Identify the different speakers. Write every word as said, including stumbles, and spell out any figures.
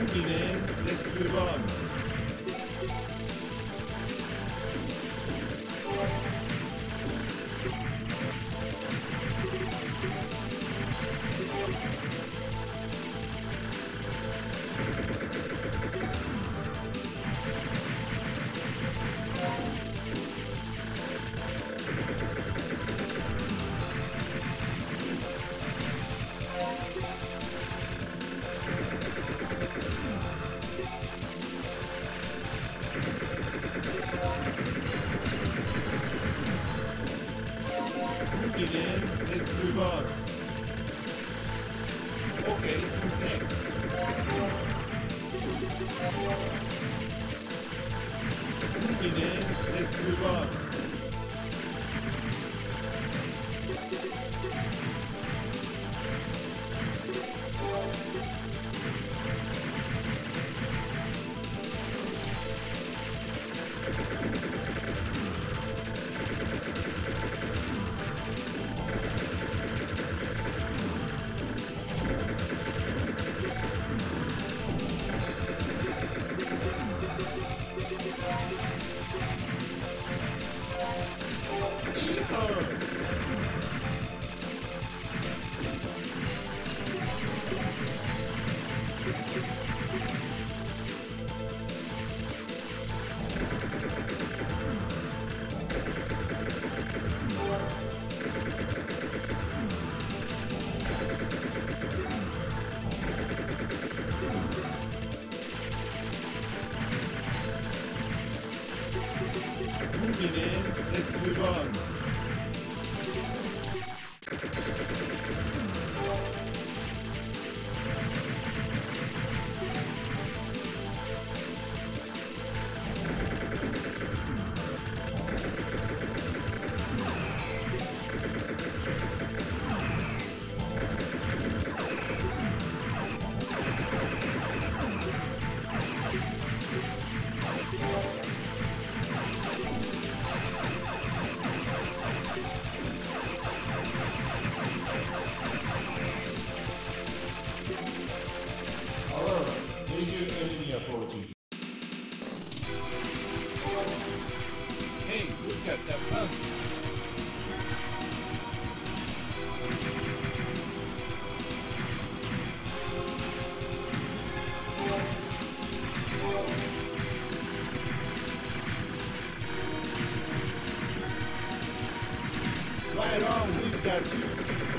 Speaker 1: moving in. Let's move on. Moving in. Let's move on. Okay, who's next? Moving in. Let's move on. Moving in, let's move on. However, major enemy approaching. Hey, look at that punch! Right on, we've got you.